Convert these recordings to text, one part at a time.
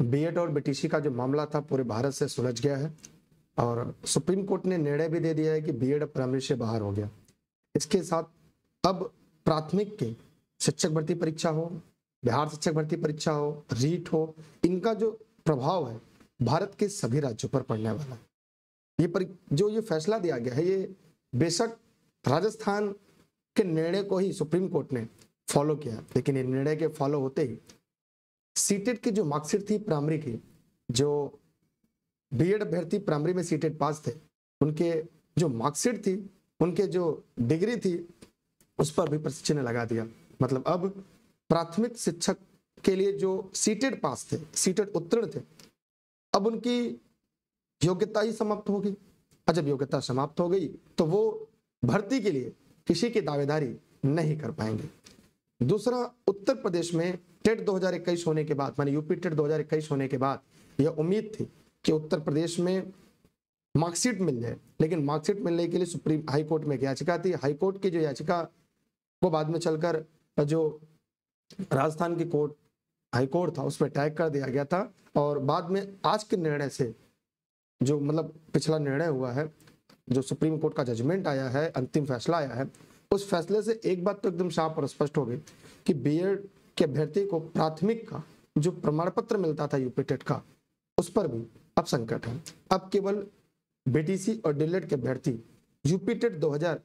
BEd और BTC का जो मामला था पूरे भारत से सुलझ गया है और सुप्रीम कोर्ट ने निर्णय भी दे दिया है कि बीएड अब प्राइमरी से बाहर हो गया। इसके साथ अब प्राथमिक के शिक्षक भर्ती परीक्षा हो, बिहार शिक्षक भर्ती परीक्षा हो, रीट हो, इनका जो प्रभाव है भारत के सभी राज्यों पर पड़ने वाला है। जो ये फैसला दिया गया है, ये बेशक राजस्थान के निर्णय को ही सुप्रीम कोर्ट ने फॉलो किया, लेकिन ये निर्णय के फॉलो होते ही सीटेट की जो मार्कशीट थी प्राइमरी की, जो बीएड अभ्यर्थी प्राइमरी में सीटेट पास थे, उनके जो मार्कशीट थी, उनके जो डिग्री थी, उस पर भी प्रश्न चिन्ह लगा दिया। मतलब अब प्राथमिक शिक्षक के लिए जो सीटेट पास थे, सीटेट उत्तीर्ण थे, अब उनकी योग्यता ही समाप्त होगी। और जब योग्यता समाप्त हो गई तो वो भर्ती के लिए किसी की दावेदारी नहीं कर पाएंगे। दूसरा, उत्तर प्रदेश में टेट 2021 होने के बाद, माने यूपी टेट 2021 होने के बाद यह उम्मीद थी कि उत्तर प्रदेश में मार्कशीट मिल जाए, लेकिन मार्कशीट मिलने के लिए सुप्रीम हाई कोर्ट में एक याचिका थी। हाई कोर्ट की जो याचिका वो बाद में चलकर जो राजस्थान की कोर्ट हाई कोर्ट था उसमें टैग कर दिया गया था और बाद में आज के निर्णय से जो मतलब पिछला निर्णय हुआ है, जो सुप्रीम कोर्ट का जजमेंट आया है, अंतिम फैसला आया है, उस फैसले से एक बात तो एकदम साफ और स्पष्ट हो गई कि बीएड के अभ्यर्थी को प्राथमिक का जो प्रमाण पत्र मिलता था यूपी टेट का, उस पर भी अब संकट है। अब केवल बीटीसी और डीएलएड के अभ्यर्थी यूपी टेट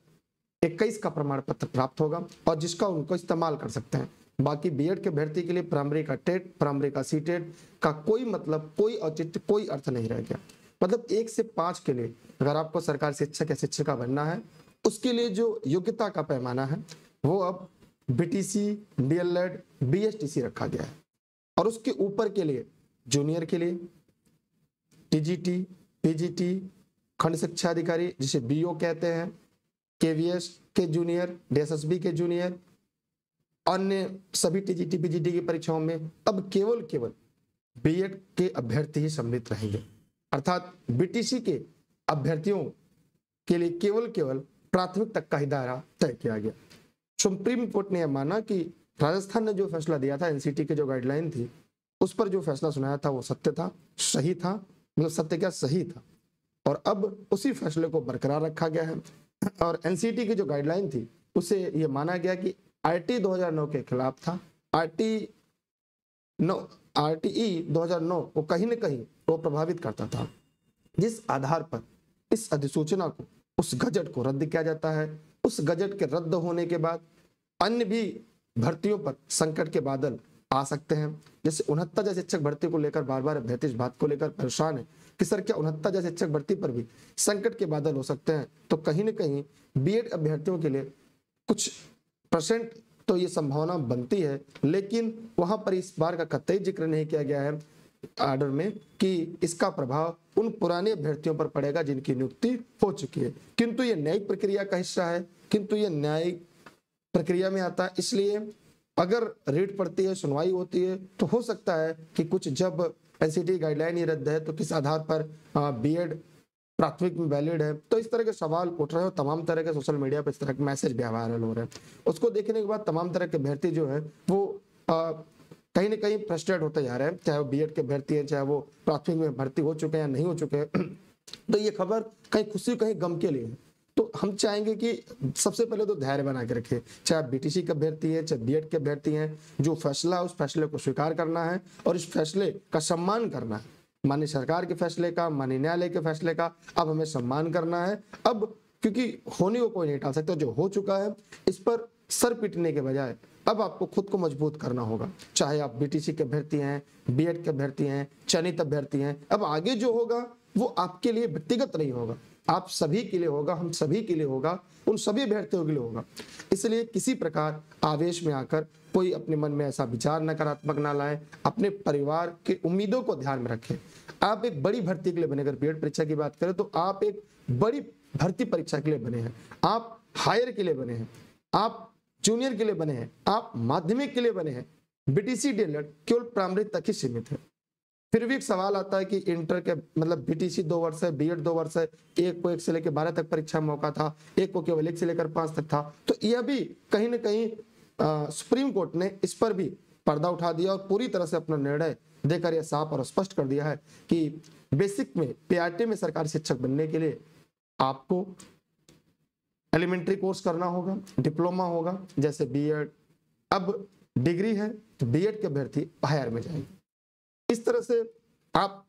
2021 का प्रमाण पत्र प्राप्त होगा और जिसका उनको इस्तेमाल कर सकते हैं। बाकी बीएड के अभ्यर्थी के लिए प्राइमरी का टेट, प्राइमरी का सीटेट का कोई मतलब, कोई औचित्य, कोई अर्थ नहीं रह गया। मतलब 1 से 5 के लिए अगर आपको सरकारी शिक्षक या शिक्षिका बनना है, उसके लिए जो योग्यता का पैमाना है वो अब बीटीसी, डीएलएड, बीएसटीसी रखा गया है और उसके ऊपर के लिए जूनियर के लिए टीजीटी, पीजीटी, खंड शिक्षा अधिकारी जिसे बीओ कहते हैं, केवीएस के जूनियर, डीएसएसबी के जूनियर, अन्य सभी टीजीटी, पीजीटी की परीक्षाओं में अब केवल बीएड के अभ्यर्थी ही सम्मिलित रहेंगे। अर्थात बीटीसी के अभ्यर्थियों के लिए केवल प्राथमिक तक का ही दायरा तय किया गया। सुप्रीम कोर्ट ने यह माना कि राजस्थान ने जो फैसला दिया था, एनसीटी की जो गाइडलाइन थी, उस पर जो फैसला सुनाया था वो सत्य था, सही था, मतलब सत्य क्या, सही था। और अब उसी फैसले को बरकरार रखा गया है और एनसीटी की जो गाइडलाइन थी उसे ये माना गया कि आरटी 2009 के खिलाफ था। आरटीई 2009 को कहीं न कहीं वो प्रभावित करता था, जिस आधार पर इस अधिसूचना को, उस गजट को रद्द किया जाता है। उस गजट के रद्द होने के बाद अन्य भी भर्तियों पर संकट के बादल आ सकते हैं। जैसे 69 जैसे शिक्षक भर्ती को लेकर बार बार अभ्यर्थी इस बात को लेकर परेशान है कि सर क्या 69 जैसे शिक्षक भर्ती पर भी संकट के बादल हो सकते हैं। तो कहीं न कहीं बीएड अभ्यर्थियों के लिए कुछ परसेंट तो ये संभावना बनती है, लेकिन वहां पर इस बार का कतई जिक्र नहीं किया गया है आर्डर में कि इसका प्रभाव उन पुराने अभ्यर्थियों पर पड़ेगा जिनकी नियुक्ति हो चुकी है। किंतु ये न्यायिक प्रक्रिया का हिस्सा है, किंतु ये न्यायिक प्रक्रिया में आता है, इसलिए अगर रेट पड़ती है, सुनवाई होती है, तो हो सकता है कि कुछ, जब एनसीटी गाइडलाइन ही रद्द है तो किस आधार पर बीएड प्राथमिक में वैलिड है, तो इस तरह के सवाल उठ रहे हो। तमाम तरह के सोशल मीडिया पर इस तरह के मैसेज भी वायरल हो रहे हैं। उसको देखने के बाद तमाम तरह के अभ्यर्थी जो है वो कहीं ना कहीं फ्रस्ट्रेट होते जा रहे हैं, चाहे वो बीएड के अभ्यर्थी हैं, चाहे वो प्राथमिक में भर्ती हो चुके हैं या नहीं हो चुके हैं। तो ये खबर कहीं खुशी कहीं गम के लिए है। तो हम चाहेंगे कि सबसे पहले तो धैर्य बना के रखें, चाहे आप बीटीसी के अभ्यर्थी है, चाहे बीएड के अभ्यर्थी हैं, जो फैसला उस फैसले को स्वीकार करना है और इस फैसले का सम्मान करना है। माननीय सरकार के फैसले का, माननीय न्यायालय के फैसले का अब हमें सम्मान करना है। अब क्योंकि होने को कोई नहीं टाल सकता, जो हो चुका है इस पर सर पीटने के बजाय अब आपको खुद को मजबूत करना होगा। चाहे आप बीटीसी के अभ्यर्थी हैं, बीएड के अभ्यर्थी हैं, चयनित अभ्यर्थी हैं, अब आगे जो होगा वो आपके लिए व्यक्तिगत नहीं होगा, आप सभी के लिए होगा, हम सभी के लिए होगा, उन सभी अभ्यर्थियों के लिए होगा। इसलिए किसी प्रकार आवेश में आकर कोई अपने मन में ऐसा विचार नकारात्मक ना लाए, अपने परिवार की उम्मीदों को ध्यान में रखें। आप एक बड़ी भर्ती के लिए बने, अगर बीएड परीक्षा की बात करें तो आप एक बड़ी भर्ती परीक्षा के लिए बने हैं, आप हायर के लिए बने हैं, आप जूनियर के लिए बने हैं, आप माध्यमिक के लिए बने हैं। बीटीसी डीएलएड केवल प्राइमरी तक ही सीमित है। फिर भी एक सवाल आता है कि इंटर के मतलब बीटीसी 2 वर्ष है, बीएड 2 वर्ष है, एक को 1 से लेकर 12 तक परीक्षा में मौका था, एक को केवल 1 से लेकर 5 तक था। तो यह भी कहीं ना कहीं सुप्रीम कोर्ट ने इस पर भी पर्दा उठा दिया और पूरी तरह से अपना निर्णय देकर यह साफ और स्पष्ट कर दिया है कि बेसिक में पीआरटी में सरकारी शिक्षक बनने के लिए आपको एलिमेंट्री कोर्स करना होगा, डिप्लोमा होगा, जैसे बीएड, अब डिग्री है तो बीएड के अभ्यर्थी हायर में जाएंगे। इस तरह से आप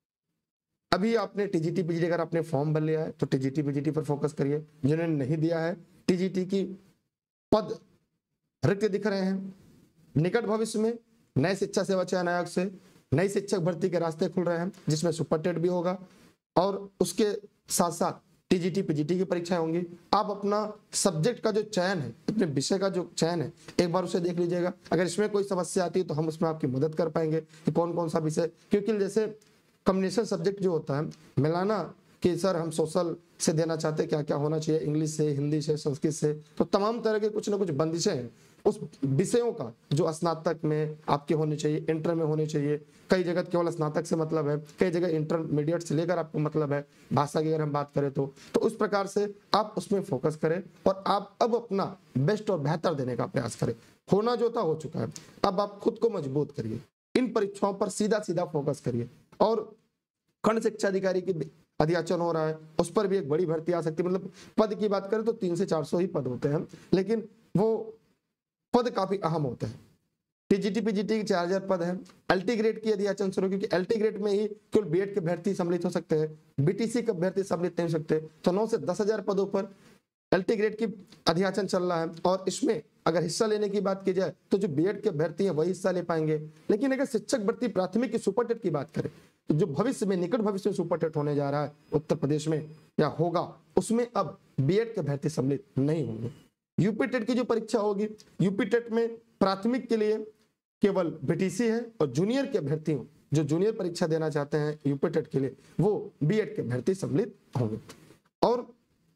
अभी आपने टीजीटी पीजीटी अगर आपने फॉर्म भर लिया है तो टीजीटी पीजीटी पर फोकस करिए। जिन्होंने नहीं दिया है, टीजीटी की पद रिक्त दिख रहे हैं। निकट भविष्य में नए शिक्षा सेवा चयन आयोग से नई शिक्षक भर्ती के रास्ते खुल रहे हैं, जिसमें सुपर टेट भी होगा और उसके साथ साथ टीजीटी पीजीटी की परीक्षाएं होंगी। आप अपना सब्जेक्ट का जो चयन है, अपने विषय का जो चयन है, एक बार उसे देख लीजिएगा। अगर इसमें कोई समस्या आती है तो हम उसमें आपकी मदद कर पाएंगे कि कौन कौन सा विषय, क्योंकि जैसे कम्युनिकेशन सब्जेक्ट जो होता है, मिलाना कि सर हम सोशल से देना चाहते हैं, क्या क्या होना चाहिए, इंग्लिश से, हिंदी से, संस्कृत से, तो तमाम तरह के कुछ ना कुछ बंदिशें हैं उस विषयों का जो स्नातक में आपके होने चाहिए, इंटर में होने चाहिए। कई जगह केवल स्नातक से मतलब है, कई जगह इंटरमीडिएट से लेकर आपको मतलब है। भाषा की अगर हम बात करें तो उस प्रकार से आप उसमें फोकस करें और आप अब अपना बेस्ट और बेहतर देने का प्रयास करें। होना जो था हो चुका है, अब आप खुद को मजबूत करिए, इन परीक्षाओं पर सीधा सीधा फोकस करिए। और खंड शिक्षा अधिकारी की अध्याचन हो रहा है, उस पर भी एक बड़ी भर्ती आ सकती है। मतलब पद की बात करें तो 300 से 400 ही पद होते हैं, लेकिन वो पद काफी अहम होते हैं। टीजीटी पीजीटी की 4000 पद है। एलटी ग्रेड की अध्याचन शुरू, क्योंकि एलटी ग्रेड में ही केवल बीएड के अभ्यर्थी सम्मिलित हो सकते हैं, बीटीसी के अभ्यर्थी सम्मिलित नहीं हो सकते। तो 9 से 10,000 पदों पर एलटी ग्रेड की अध्याचन चल रहा है और इसमें अगर हिस्सा लेने की बात की जाए तो जो बीएड के अभ्यर्थी हैं वही हिस्सा ले पाएंगे। लेकिन अगर शिक्षक भर्ती प्राथमिक की सुपर टेट की बात करें तो जो भविष्य में, निकट भविष्य में सुपर टेट होने जा रहा है उत्तर प्रदेश में या होगा, उसमें अब बीएड के अभ्यर्थी सम्मिलित नहीं होंगे। यूपी टेट की जो परीक्षा होगी, यूपी टेट में प्राथमिक के लिए केवल बीटीसी है और जूनियर के अभ्यर्थी जो जूनियर परीक्षा देना चाहते हैं यूपी टेट के लिए, वो बीएड के अभ्यर्थी सम्मिलित होंगे। और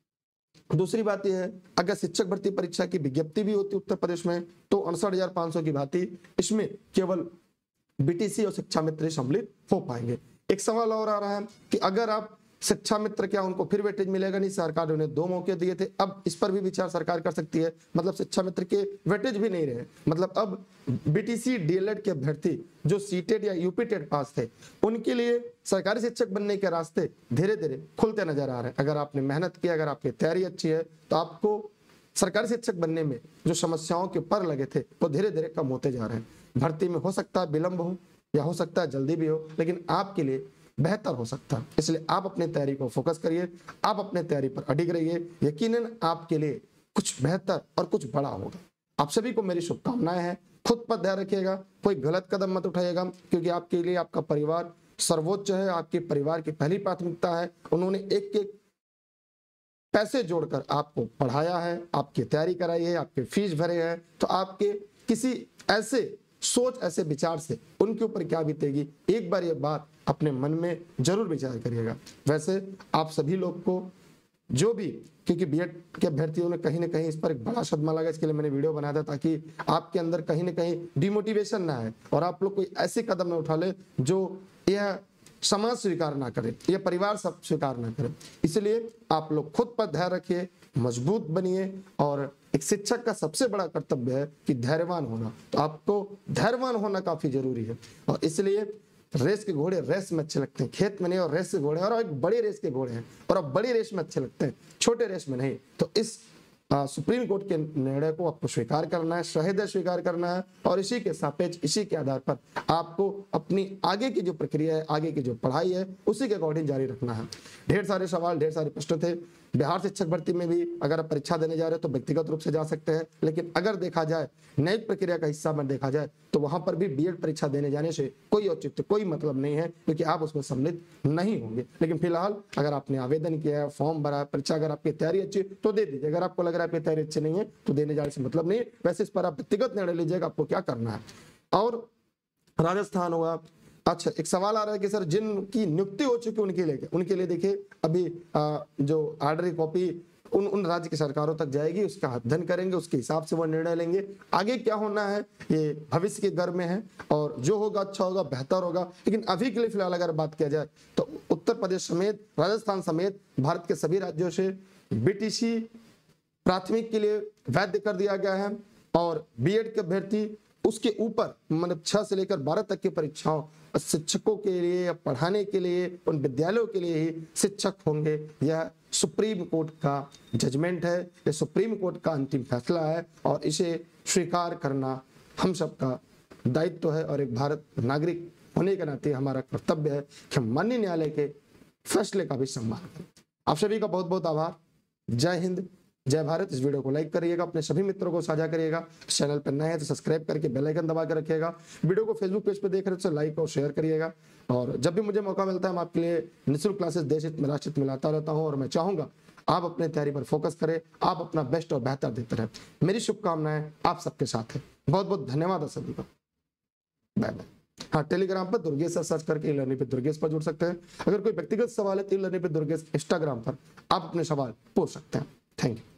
दूसरी बात यह है, अगर शिक्षक भर्ती परीक्षा की विज्ञप्ति भी होती उत्तर प्रदेश में तो 59,500 की भांति इसमें केवल बीटीसी और शिक्षा मित्र सम्मिलित हो पाएंगे। एक सवाल और आ रहा है कि अगर आप शिक्षा मित्र, क्या उनको फिर वेटेज मिलेगा? नहीं, सरकार ने उन्हें 2 मौके दिए थे, अब इस पर भी विचार सरकार कर सकती है। मतलब शिक्षा मित्र के वेटेज भी नहीं रहे, मतलब अब बीटीसी डीएलएड के अभ्यर्थी जो सीटेट या यूपी टेट पास थे, उनके लिए सरकारी शिक्षक बनने के रास्ते धीरे धीरे खुलते नजर आ रहे हैं। अगर आपने मेहनत की, अगर आपकी तैयारी अच्छी है तो आपको सरकारी शिक्षक बनने में जो समस्याओं के पर लगे थे वो धीरे धीरे कम होते जा रहे हैं। भर्ती में हो सकता है विलंब हो या हो सकता है जल्दी भी हो, लेकिन आपके लिए बेहतर हो सकता है। इसलिए आप अपनी तैयारी को फोकस करिए, आप अपने तैयारी पर अडिग रहिए, यकीनन आपके लिए कुछ बेहतर और कुछ बड़ा होगा। आप सभी को मेरी शुभकामनाएं हैं। खुद पर ध्यान रखिएगा, कोई गलत कदम मत उठाइएगा, क्योंकि आपके लिए आपका परिवार सर्वोच्च है, आपके परिवार की पहली प्राथमिकता है। उन्होंने एक एक पैसे जोड़कर आपको पढ़ाया है, आपकी तैयारी कराई है, आपके फीस भरे हैं, तो आपके किसी ऐसे सोच, ऐसे विचार से उनके ऊपर क्या बीतेगी, एक बार ये बात अपने मन में जरूर विचार करिएगा। वैसे आप सभी लोग को जो भी, क्योंकि बीएड के अभ्यर्थियों ने कहीं ना कहीं इस पर एक बड़ा सदमा लगा, इसके लिए मैंने वीडियो बनाया था ताकि आपके अंदर कहीं ना कहीं डिमोटिवेशन ना आए और आप लोग कोई ऐसे कदम ना उठा ले जो यह समाज स्वीकार ना करे, यह परिवार सब स्वीकार ना करे। इसलिए आप लोग खुद पर ध्यान रखिए, मजबूत बनिए और एक शिक्षक का सबसे बड़ा कर्तव्य है कि धैर्यवान होना। तो आपको धैर्यवान होना काफी जरूरी है और इसलिए रेस के घोड़े रेस में अच्छे लगते हैं, खेत में नहीं, और रेस के घोड़े और एक बड़ी रेस के घोड़े हैं और अब बड़ी रेस में अच्छे लगते हैं, छोटे रेस में नहीं। तो इस सुप्रीम कोर्ट के निर्णय को आपको स्वीकार करना है, सहृदय स्वीकार करना है और इसी के सापेक्ष, इसी के आधार पर आपको अपनी आगे की जो प्रक्रिया है, आगे की जो पढ़ाई है, उसी के अकॉर्डिंग जारी रखना है। ढेर सारे सवाल, ढेर सारे प्रश्न थे। बिहार शिक्षक भर्ती में भी अगर आप परीक्षा देने जा रहे हो तो व्यक्तिगत रूप से जा सकते हैं, लेकिन अगर देखा जाए न्यायिक प्रक्रिया का हिस्सा में देखा जाए तो वहां पर भी बीएड परीक्षा देने जाने से कोई औचित्य, कोई मतलब नहीं है, क्योंकि आप उसमें सम्मिलित नहीं होंगे। लेकिन फिलहाल अगर आपने आवेदन किया है, फॉर्म भरा है, परीक्षा अगर आपकी तैयारी अच्छी तो दे दीजिए। अगर आपको लग रहा है आपकी तैयारी अच्छी नहीं है तो देने जाने से मतलब नहीं है। वैसे इस पर आप व्यक्तिगत निर्णय लीजिएगा आपको क्या करना है। और राजस्थान होगा, अच्छा एक सवाल आ रहा है कि सर जिनकी नियुक्ति हो चुकी उनके लिए देखिए अभी जो ऑर्डर की कॉपी उन राज्य की सरकारों तक जाएगी, उसका अध्ययन करेंगे, उसके हिसाब से वो निर्णय लेंगे। आगे क्या होना है ये भविष्य के घर में है और जो होगा अच्छा होगा, बेहतर होगा। लेकिन अभी के लिए फिलहाल अगर बात किया जाए तो उत्तर प्रदेश समेत, राजस्थान समेत भारत के सभी राज्यों से बीटीसी प्राथमिक के लिए वैध कर दिया गया है और बीएड के अभ्यर्थी उसके ऊपर मतलब 6 से लेकर 12 तक की परीक्षाओं शिक्षकों के लिए या पढ़ाने के लिए उन विद्यालयों के लिए ही शिक्षक होंगे। यह सुप्रीम कोर्ट का जजमेंट है, यह सुप्रीम कोर्ट का अंतिम फैसला है और इसे स्वीकार करना हम सबका दायित्व है और एक भारत नागरिक होने के नाते हमारा कर्तव्य है कि हम माननीय न्यायालय के फैसले का भी सम्मान करें। आप सभी का बहुत बहुत आभार। जय हिंद, जय भारत। इस वीडियो को लाइक करिएगा, अपने सभी मित्रों को साझा करिएगा। चैनल पर नए हैं तो सब्सक्राइब करके बेल आइकन दबा के रखिएगा। वीडियो को फेसबुक पेज पर देख रहे हो तो लाइक और शेयर करिएगा। और जब भी मुझे मौका मिलता है मैं आपके लिए निःशुल्क क्लासेस देश हित में राष्ट्र हित में लाता रहता हूँ और मैं चाहूंगा आप अपने तैयारी पर फोकस करें, आप अपना बेस्ट और बेहतर देते रहें। मेरी शुभकामनाएं आप सबके साथ है। बहुत बहुत धन्यवाद आप सभी का। Bye bye. हाँ, टेलीग्राम पर दुर्गेश सर्च करके ई-लर्निंग पे दुर्गेश पर जुड़ सकते हैं। अगर कोई व्यक्तिगत सवाल है तो ई-लर्निंग पे दुर्गेश इंस्टाग्राम पर आप अपने सवाल पूछ सकते हैं। Thank you.